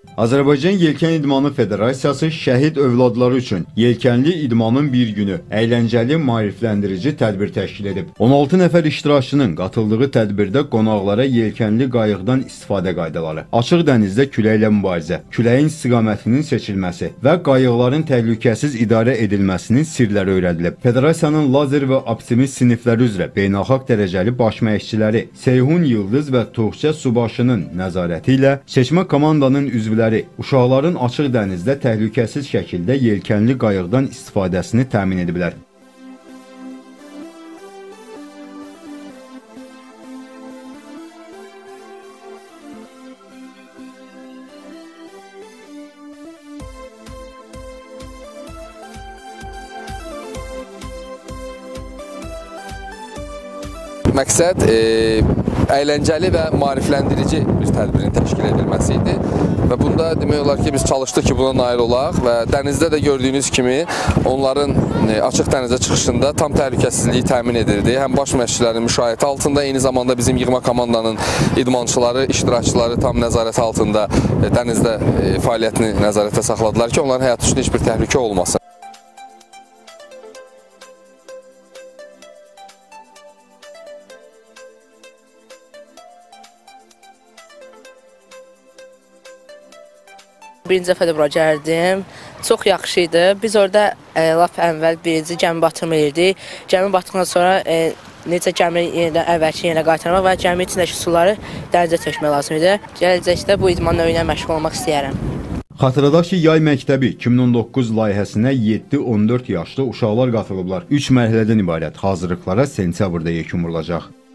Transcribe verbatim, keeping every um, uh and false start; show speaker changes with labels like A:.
A: Azərbaycan Yelkən İdmanı Federasiyası şəhid övladları üçün Yelkənli İdmanın bir günü əyləncəli maarifləndirici tədbir təşkil edib. on altı nəfər iştirakçının qatıldığı tədbirdə qonaqlara yelkənli qayıqdan istifadə qaydaları, açıq dənizdə küləklə mübarizə, küləyin istiqamətinin seçilməsi və qayıqların təhlükəsiz idarə edilməsinin sirləri öyrədilib. Federasiyanın lazer və optimist sinifləri üzrə beynəlxalq dərəcəli baş məşqçiləri Seyhun Yıldız və Tuğçə Subaşının nəzarəti ilə seçmə komandanın üzvləri uşaqların açıq dənizdə təhlükəsiz şəkildə yelkənli qayıqdan istifadəsini təmin ediblər.
B: Məqsəd e, əyləncəli və maarifləndirici bir tədbirin təşkil edilməsi idi və bunda demək olar ki, biz çalışdıq ki, buna nail olaq və dənizdə də gördüyünüz kimi onların e, açıq dənizə çıxışında tam təhlükəsizliyi təmin edildi. Həm baş məşqçilərin müşayiəti altında, eyni zamanda bizim yığma komandanın idmançıları, iştirakçıları tam nəzarət altında e, dənizdə e, fəaliyyətini nəzarətə saxladılar ki, onların həyatı üçün heç bir təhlükə olmasın.
C: Birinci dəfə də bura gəldim. Çox yaxşı idi. Biz orada e, lap əvvəl birinci gəmi batırma edirdik. Gəmi batdıqdan sonra e, necə gəmi yenidən əvvəlki yerinə qaytarmaq və gəmi içindəki suları dənizə tökmək lazım idi. Gələcəkdə bu idman növünə məşğul olmaq istəyərəm.
A: Xatırladaq ki, Yay Məktəbi iki min on doqquz layihəsinə yeddi on dörd yaşlı uşaqlar qatılıblar. üç mərhələdən ibarət hazırlıqlara sentyabrda yekun vurulacaq.